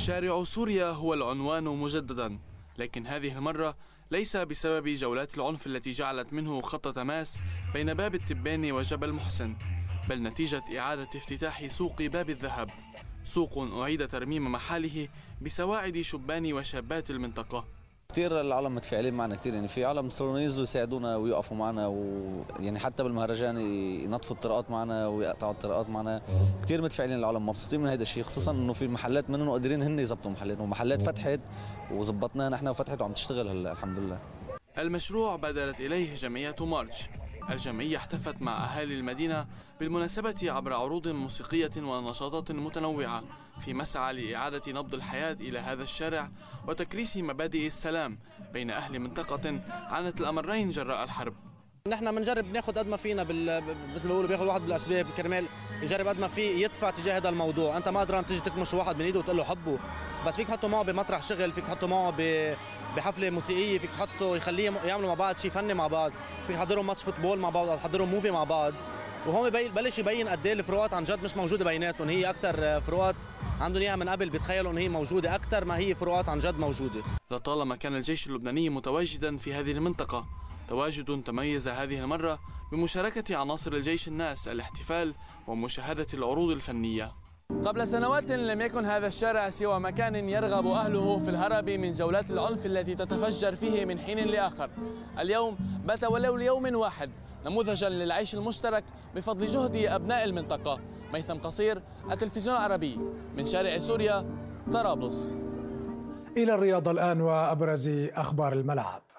شارع سوريا هو العنوان مجددا، لكن هذه المرة ليس بسبب جولات العنف التي جعلت منه خط تماس بين باب التباني وجبل محسن، بل نتيجة إعادة افتتاح سوق باب الذهب، سوق أعيد ترميم محاله بسواعد شبان وشابات المنطقة. كثير العالم متفاعلين معنا كثير، يعني في عالم صاروا ينزلوا يساعدونا ويوقفوا معنا، ويعني حتى بالمهرجان ينظفوا الطرقات معنا ويقطعوا الطرقات معنا. كثير متفاعلين العالم، مبسوطين من هذا الشيء، خصوصا انه في محلات منهم قادرين هن يظبطوا محلات، ومحلات فتحت وظبطناها نحن وفتحت وعم تشتغل هلا الحمد لله. المشروع بادرت إليه جمعية مارش. الجمعية احتفت مع أهالي المدينة بالمناسبة عبر عروض موسيقية ونشاطات متنوعة في مسعى لإعادة نبض الحياة إلى هذا الشارع وتكريس مبادئ السلام بين أهل منطقة عانت الأمرين جراء الحرب. نحن بنجرب ناخذ قد ما فينا مثل ما بيقولوا بياخذ واحد بالاسباب كرمال يجرب قد ما فيه يدفع تجاه هذا الموضوع. انت ما قدران تيجي تكمش واحد من ايده وتقول له حبه، بس فيك تحطه معه بمطرح شغل، فيك تحطه معه بحفله موسيقيه، فيك تحطه يخليه يعملوا مع بعض شيء فني مع بعض، فيك تحضروا ماتش فوتبول مع بعض او تحضروا موفي مع بعض. وهون بلش يبين قد ايه الفروقات عن جد مش موجوده بيناتهم، هي اكثر فروقات عندهم اياها من قبل بيتخيلوا ان هي موجوده اكثر ما هي فروقات عن جد موجوده. لطالما كان الجيش اللبناني متواجدا في هذه المنطقه، تواجد تميز هذه المرة بمشاركة عناصر الجيش الناس الاحتفال ومشاهدة العروض الفنية. قبل سنوات لم يكن هذا الشارع سوى مكان يرغب أهله في الهرب من جولات العنف التي تتفجر فيه من حين لآخر. اليوم بات ولو ليوم واحد نموذجا للعيش المشترك بفضل جهد أبناء المنطقة. ميثم قصير، التلفزيون العربي، من شارع سوريا، طرابلس. إلى الرياض الآن وأبرز أخبار الملعب.